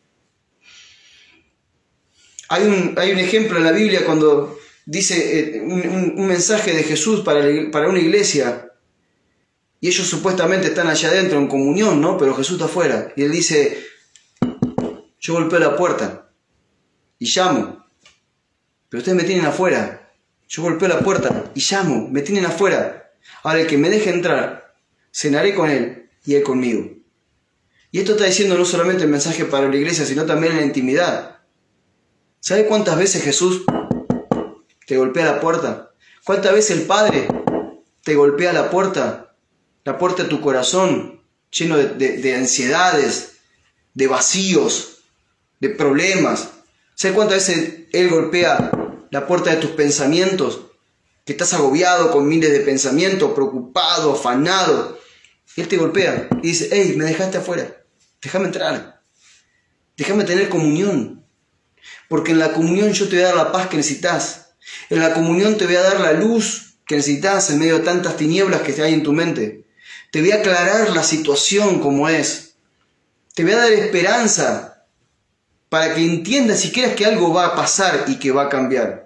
Hay un ejemplo en la Biblia cuando dice un mensaje de Jesús para una iglesia, y ellos supuestamente están allá adentro en comunión, ¿no? Pero Jesús está afuera, y Él dice, yo golpeo la puerta y llamo, pero ustedes me tienen afuera. Yo golpeo la puerta y llamo, me tienen afuera. Ahora el que me deje entrar, cenaré con él y él conmigo. Y esto está diciendo no solamente el mensaje para la iglesia, sino también en la intimidad. ¿Sabe cuántas veces Jesús te golpea la puerta? ¿Cuántas veces el Padre te golpea la puerta de tu corazón, lleno de ansiedades, de vacíos, de problemas? ¿Sabes cuántas veces Él golpea la puerta de tus pensamientos? Que estás agobiado con miles de pensamientos, preocupado, afanado. Él te golpea y dice, hey, me dejaste afuera, déjame entrar, déjame tener comunión. Porque en la comunión yo te voy a dar la paz que necesitas. En la comunión te voy a dar la luz que necesitas en medio de tantas tinieblas que hay en tu mente. Te voy a aclarar la situación como es. Te voy a dar esperanza para que entiendas y creas que algo va a pasar y que va a cambiar.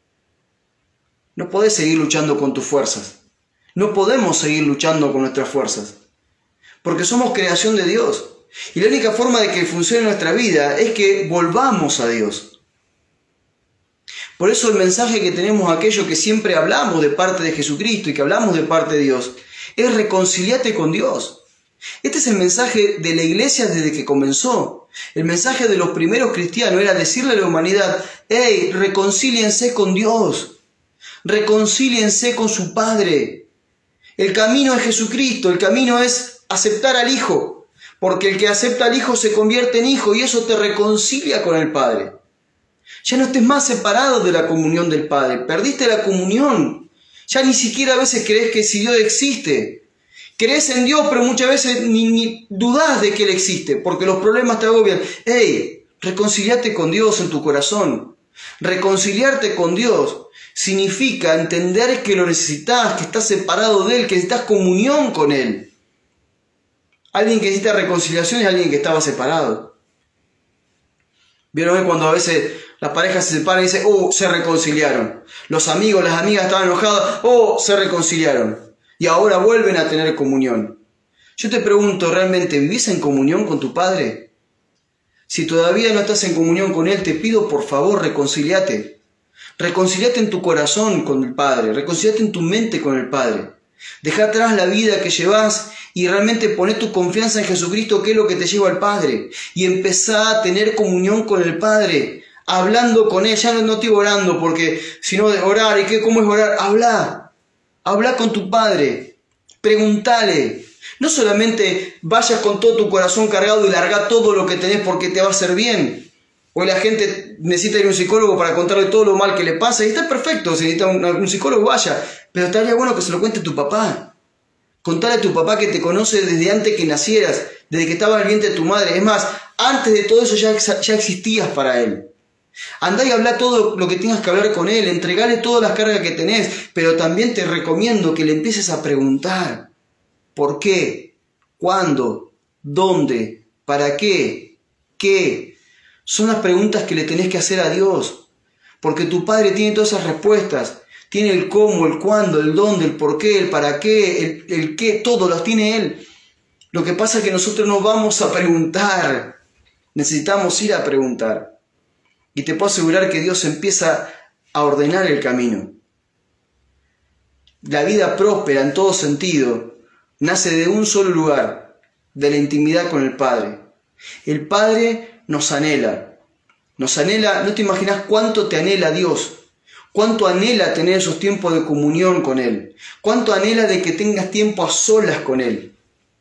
No podés seguir luchando con tus fuerzas. No podemos seguir luchando con nuestras fuerzas. porque somos creación de Dios. Y la única forma de que funcione nuestra vida es que volvamos a Dios. Por eso el mensaje que tenemos aquellos que siempre hablamos de parte de Jesucristo y que hablamos de parte de Dios es reconciliate con Dios. Este es el mensaje de la iglesia desde que comenzó. El mensaje de los primeros cristianos era decirle a la humanidad: hey, reconcíliense con Dios, reconcíliense con su Padre. El camino es Jesucristo, el camino es aceptar al Hijo, porque el que acepta al Hijo se convierte en hijo y eso te reconcilia con el Padre. Ya no estés más separado de la comunión del Padre, perdiste la comunión. Ya ni siquiera a veces crees que si Dios existe. Crees en Dios, pero muchas veces ni dudás de que Él existe, porque los problemas te agobian. Hey, reconciliate con Dios en tu corazón. Reconciliarte con Dios significa entender que lo necesitas, que estás separado de Él, que necesitas comunión con Él. Alguien que necesita reconciliación es alguien que estaba separado. ¿Vieron cuando a veces las parejas se separan y dicen, oh, se reconciliaron? Los amigos, las amigas estaban enojadas, oh, se reconciliaron. Y ahora vuelven a tener comunión. Yo te pregunto, ¿realmente vivís en comunión con tu Padre? Si todavía no estás en comunión con Él, te pido por favor, reconciliate. Reconciliate en tu corazón con el Padre, reconciliate en tu mente con el Padre. Deja atrás la vida que llevas y realmente poné tu confianza en Jesucristo, que es lo que te lleva al Padre. Y empezá a tener comunión con el Padre, hablando con Él. Ya no estoy orando, porque si no, orar, ¿y cómo es orar? Habla con tu Padre, preguntale. No solamente vayas con todo tu corazón cargado y larga todo lo que tenés porque te va a hacer bien. Hoy la gente necesita ir a un psicólogo para contarle todo lo mal que le pasa, y está perfecto, si necesita un psicólogo, vaya. Pero estaría bueno que se lo cuente tu papá. Contale a tu papá que te conoce desde antes que nacieras, desde que estaba en el vientre de tu madre. Es más, antes de todo eso ya existías para Él. Andá y habla todo lo que tengas que hablar con Él, entregale todas las cargas que tenés, pero también te recomiendo que le empieces a preguntar: ¿por qué? ¿Cuándo? ¿Dónde? ¿Para qué? ¿Qué? Son las preguntas que le tenés que hacer a Dios, porque tu Padre tiene todas esas respuestas. Tiene el cómo, el cuándo, el dónde, el por qué, el para qué, el qué, todo lo tiene Él. Lo que pasa es que nosotros no vamos a preguntar, necesitamos ir a preguntar. Y te puedo asegurar que Dios empieza a ordenar el camino. La vida próspera en todo sentido nace de un solo lugar, de la intimidad con el Padre. El Padre nos anhela, no te imaginas cuánto te anhela Dios, cuánto anhela tener esos tiempos de comunión con Él, cuánto anhela de que tengas tiempo a solas con Él,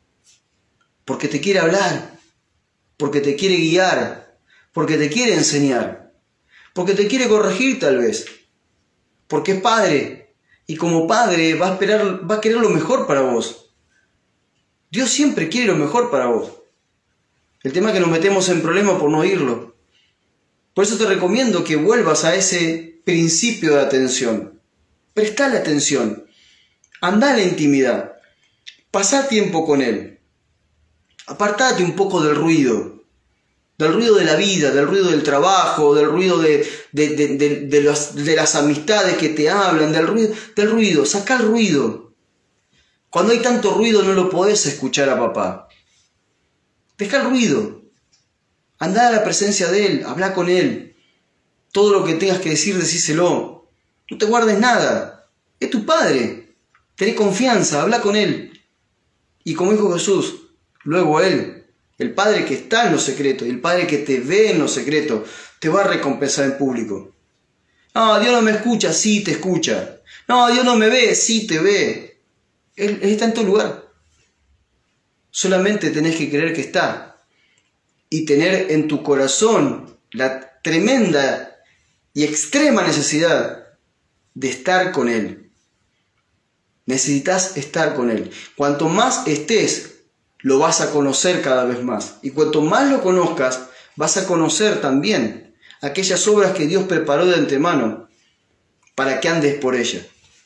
porque te quiere hablar, porque te quiere guiar, porque te quiere enseñar, porque te quiere corregir tal vez, porque es Padre, y como Padre va a querer lo mejor para vos. Dios siempre quiere lo mejor para vos. El tema es que nos metemos en problemas por no oírlo. Por eso te recomiendo que vuelvas a ese principio de atención. Prestale atención. Andá a la intimidad. Pasá tiempo con Él. Apartate un poco del ruido. Del ruido de la vida, del ruido del trabajo, del ruido de las amistades que te hablan, del ruido. Sacá el ruido. Cuando hay tanto ruido no lo podés escuchar a papá. Deja el ruido, andá a la presencia de Él, habla con Él. Todo lo que tengas que decir, decíselo. No te guardes nada, es tu Padre. Tené confianza, habla con Él. Y como dijo Jesús, luego Él, el Padre que está en lo secreto y el Padre que te ve en lo secreto, te va a recompensar en público. No, Dios no me escucha, sí te escucha. No, Dios no me ve, sí te ve. Él está en todo lugar. Solamente tenés que creer que está y tener en tu corazón la tremenda y extrema necesidad de estar con Él. Necesitas estar con Él. Cuanto más estés, lo vas a conocer cada vez más. Y cuanto más lo conozcas, vas a conocer también aquellas obras que Dios preparó de antemano para que andes por ellas.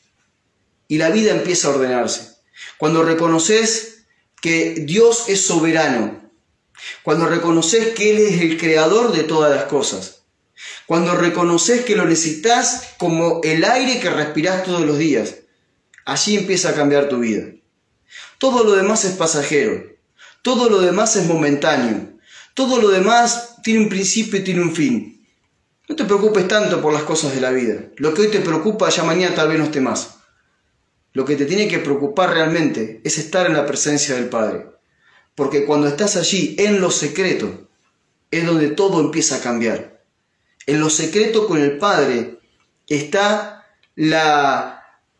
Y la vida empieza a ordenarse. Cuando reconoces que Dios es soberano, cuando reconoces que Él es el creador de todas las cosas, cuando reconoces que lo necesitas como el aire que respirás todos los días, allí empieza a cambiar tu vida. Todo lo demás es pasajero. Todo lo demás es momentáneo. Todo lo demás tiene un principio y tiene un fin. No te preocupes tanto por las cosas de la vida. Lo que hoy te preocupa, ya mañana tal vez no esté más. Lo que te tiene que preocupar realmente es estar en la presencia del Padre. Porque cuando estás allí, en lo secreto, es donde todo empieza a cambiar. En lo secreto con el Padre está la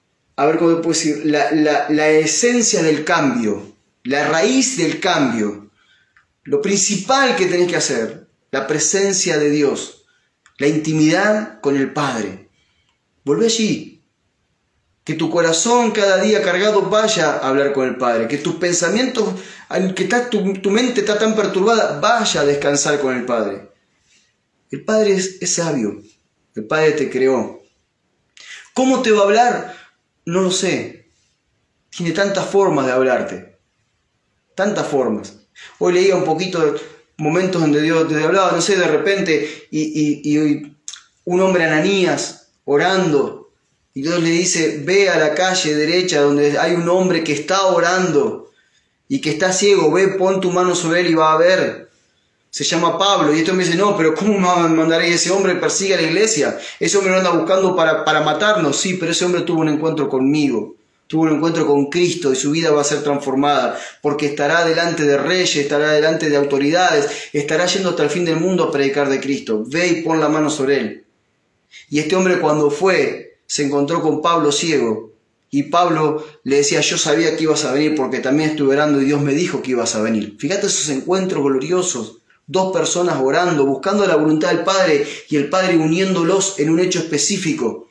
esencia del cambio, la raíz del cambio. Lo principal que tenés que hacer, la presencia de Dios, la intimidad con el Padre. Volvé allí. Que tu corazón cada día cargado vaya a hablar con el Padre. Que tus pensamientos, que tu mente está tan perturbada, vaya a descansar con el Padre. El Padre es sabio. El Padre te creó. ¿Cómo te va a hablar? No lo sé. Tiene tantas formas de hablarte. Tantas formas. Hoy leía un poquito momentos donde Dios te hablaba, no sé, de repente, y un hombre, Ananías, orando. Y Dios le dice, ve a la calle derecha donde hay un hombre que está orando y que está ciego, ve, pon tu mano sobre él y va a ver. Se llama Pablo. Y este hombre dice, no, pero ¿cómo mandaréis ese hombre persigue a la iglesia? Ese hombre no anda buscando para matarnos. Sí, pero ese hombre tuvo un encuentro conmigo. Tuvo un encuentro con Cristo y su vida va a ser transformada. Porque estará delante de reyes, estará delante de autoridades, estará yendo hasta el fin del mundo a predicar de Cristo. Ve y pon la mano sobre él. Y este hombre cuando fue, se encontró con Pablo ciego y Pablo le decía, yo sabía que ibas a venir porque también estuve orando y Dios me dijo que ibas a venir. Fíjate esos encuentros gloriosos, dos personas orando, buscando la voluntad del Padre y el Padre uniéndolos en un hecho específico.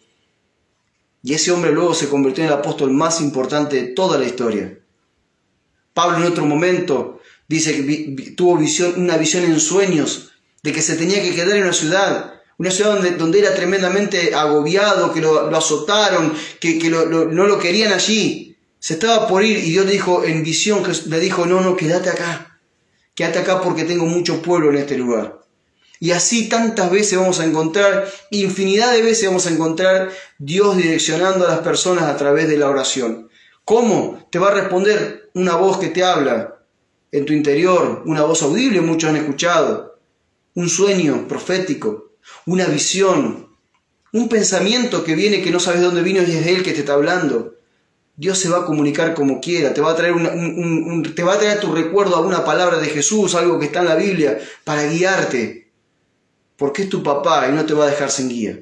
Y ese hombre luego se convirtió en el apóstol más importante de toda la historia. Pablo en otro momento dice que tuvo una visión en sueños de que se tenía que quedar en una ciudad donde era tremendamente agobiado, que lo azotaron, que no lo querían allí. Se estaba por ir y Dios le dijo en visión, le dijo, no, quédate acá porque tengo mucho pueblo en este lugar. Y así tantas veces vamos a encontrar, infinidad de veces vamos a encontrar Dios direccionando a las personas a través de la oración. ¿Cómo? Te va a responder una voz que te habla en tu interior, una voz audible, muchos han escuchado, un sueño profético, una visión, un pensamiento que viene que no sabes de dónde vino y es de Él que te está hablando. Dios se va a comunicar como quiera, te va a traer te va a traer a tu recuerdo alguna palabra de Jesús, algo que está en la Biblia, para guiarte, porque es tu papá y no te va a dejar sin guía.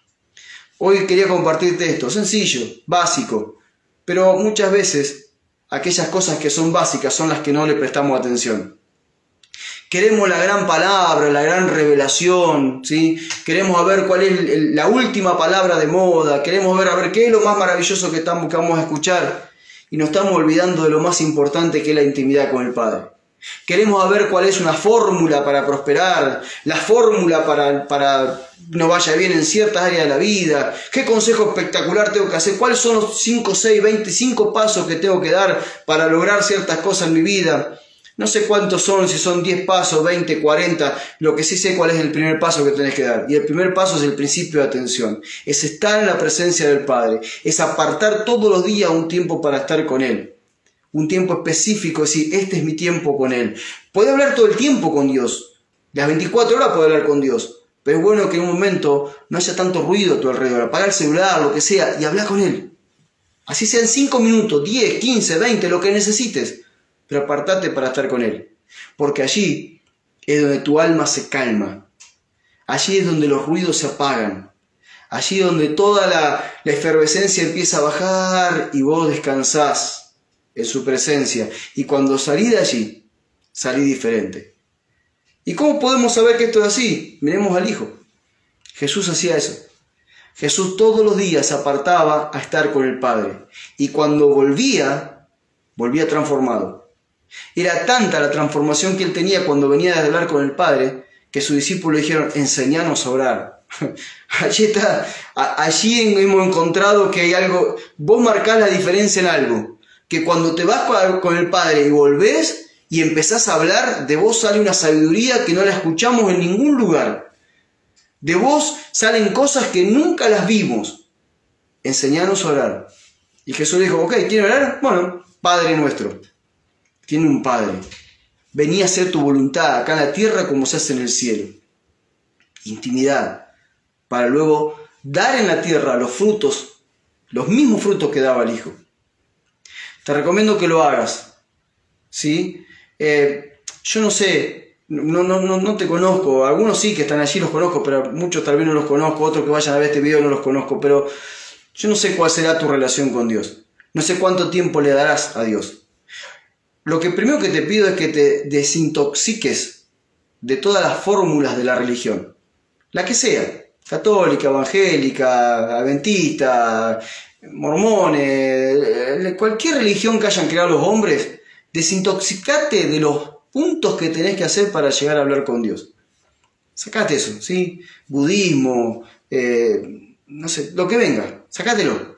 Hoy quería compartirte esto, sencillo, básico, pero muchas veces aquellas cosas que son básicas son las que no le prestamos atención. Queremos la gran palabra, la gran revelación, ¿sí? Queremos ver cuál es la última palabra de moda, queremos ver qué es lo más maravilloso que vamos a escuchar y nos estamos olvidando de lo más importante que es la intimidad con el Padre. Queremos ver cuál es una fórmula para prosperar, la fórmula para nos vaya bien en ciertas áreas de la vida, qué consejo espectacular tengo que hacer, cuáles son los 5, 6, 25 pasos que tengo que dar para lograr ciertas cosas en mi vida. No sé cuántos son, si son 10 pasos, 20, 40, lo que sí sé cuál es el primer paso que tenés que dar. Y el primer paso es el principio de atención, es estar en la presencia del Padre, es apartar todos los días un tiempo para estar con Él. Un tiempo específico, es decir, este es mi tiempo con Él. Puede hablar todo el tiempo con Dios, las 24 horas puede hablar con Dios, pero es bueno que en un momento no haya tanto ruido a tu alrededor, apaga el celular, lo que sea, y habla con Él. Así sean 5 minutos, 10, 15, 20, lo que necesites. Pero apartate para estar con Él, porque allí es donde tu alma se calma, allí es donde los ruidos se apagan, allí es donde toda la efervescencia empieza a bajar y vos descansás en su presencia, y cuando salí de allí, salí diferente. ¿Y cómo podemos saber que esto es así? Miremos al Hijo. Jesús hacía eso. Jesús todos los días se apartaba a estar con el Padre, y cuando volvía transformado. Era tanta la transformación que él tenía cuando venía de hablar con el Padre, que sus discípulos le dijeron, enséñanos a orar. Allí hemos encontrado que hay algo, vos marcás la diferencia en algo, que cuando te vas con el Padre y volvés y empezás a hablar, de vos sale una sabiduría que no la escuchamos en ningún lugar. De vos salen cosas que nunca las vimos. Enséñanos a orar. Y Jesús dijo, ok, ¿quieren orar? Bueno, Padre nuestro. Tiene un Padre. Vení a hacer tu voluntad acá en la tierra como se hace en el cielo. Intimidad, para luego dar en la tierra los frutos, los mismos frutos que daba el Hijo. Te recomiendo que lo hagas, ¿sí? Yo no sé, no te conozco, algunos sí que están allí los conozco, pero muchos tal vez no los conozco, otros que vayan a ver este video no los conozco, pero yo no sé cuál será tu relación con Dios, no sé cuánto tiempo le darás a Dios. Lo que primero que te pido es que te desintoxiques de todas las fórmulas de la religión, la que sea, católica, evangélica, adventista, mormones, cualquier religión que hayan creado los hombres. Desintoxicate de los puntos que tenés que hacer para llegar a hablar con Dios. Sacate eso, ¿sí? Budismo, no sé, lo que venga, sacátelo.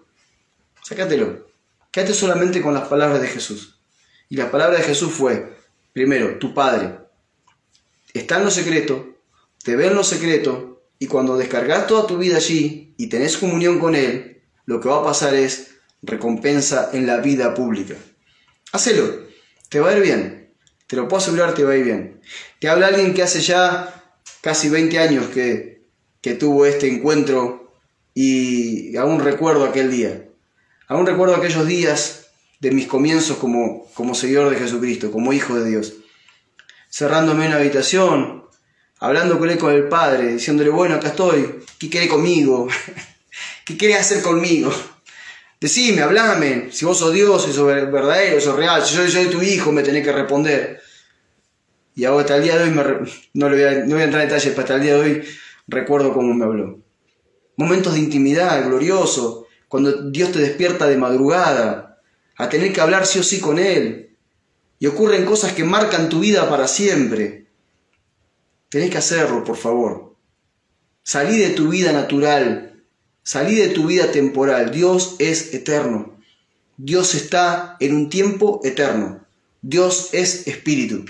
Quédate solamente con las palabras de Jesús. Y la palabra de Jesús fue, primero, tu Padre está en lo secreto, te ve en lo secreto, y cuando descargas toda tu vida allí y tenés comunión con Él, lo que va a pasar es recompensa en la vida pública. Hacelo, te va a ir bien, te lo puedo asegurar, te va a ir bien. Te habla alguien que hace ya casi 20 años que tuvo este encuentro y aún recuerdo aquel día. Aún recuerdo aquellos días de mis comienzos como seguidor de Jesucristo, como hijo de Dios. Cerrándome en una habitación, hablando con Él, con el Padre, diciéndole, bueno, acá estoy, ¿qué querés conmigo? ¿Qué querés hacer conmigo? Decime, hablame, si vos sos Dios, si sos verdadero, sos real, si yo soy tu hijo, me tenés que responder. Y ahora hasta el día de hoy, no voy a entrar en detalles, pero hasta el día de hoy recuerdo cómo me habló. Momentos de intimidad, glorioso, cuando Dios te despierta de madrugada, a tener que hablar sí o sí con Él. Y ocurren cosas que marcan tu vida para siempre. Tenés que hacerlo, por favor. Salí de tu vida natural. Salí de tu vida temporal. Dios es eterno. Dios está en un tiempo eterno. Dios es espíritu.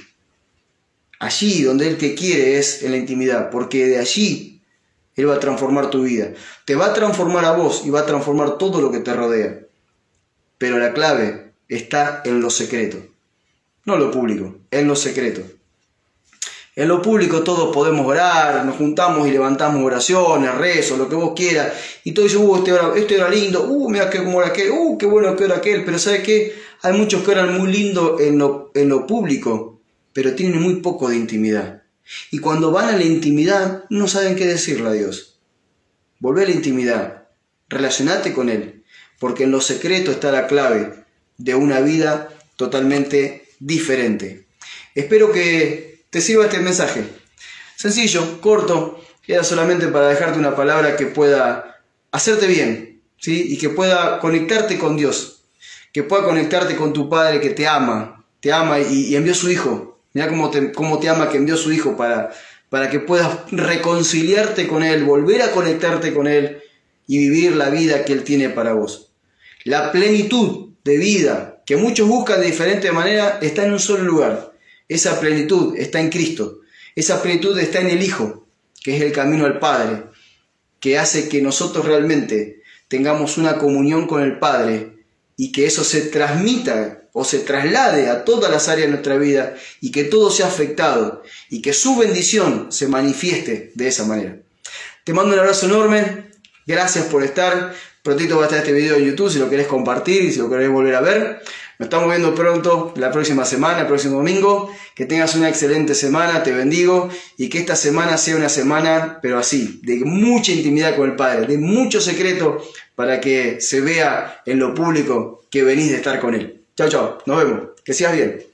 Allí donde Él te quiere es en la intimidad, porque de allí Él va a transformar tu vida. Te va a transformar a vos y va a transformar todo lo que te rodea. Pero la clave está en lo secreto. No en lo público, en lo secreto. En lo público todos podemos orar, nos juntamos y levantamos oraciones, rezos, lo que vos quieras. Y todos dicen, este era lindo, mira cómo era aquel, qué bueno que era aquel. Pero ¿sabe qué? Hay muchos que oran muy lindo en lo público, pero tienen muy poco de intimidad. Y cuando van a la intimidad, no saben qué decirle a Dios. Volvé a la intimidad, relacionate con Él. Porque en lo secreto está la clave de una vida totalmente diferente. Espero que te sirva este mensaje. Sencillo, corto, era solamente para dejarte una palabra que pueda hacerte bien, ¿sí? Y que pueda conectarte con Dios, que pueda conectarte con tu Padre que te ama y envió a su Hijo. Mira cómo te ama, que envió a su Hijo para que puedas reconciliarte con Él, volver a conectarte con Él y vivir la vida que Él tiene para vos. La plenitud de vida que muchos buscan de diferente manera está en un solo lugar. Esa plenitud está en Cristo. Esa plenitud está en el Hijo, que es el camino al Padre, que hace que nosotros realmente tengamos una comunión con el Padre y que eso se transmita o se traslade a todas las áreas de nuestra vida y que todo sea afectado y que su bendición se manifieste de esa manera. Te mando un abrazo enorme. Gracias por estar. Prontito va a estar este video en YouTube si lo querés compartir y si lo querés volver a ver. Nos estamos viendo pronto la próxima semana, el próximo domingo. Que tengas una excelente semana, te bendigo. Y que esta semana sea una semana, pero así, de mucha intimidad con el Padre, de mucho secreto para que se vea en lo público que venís de estar con Él. Chao, chao. Nos vemos. Que sigas bien.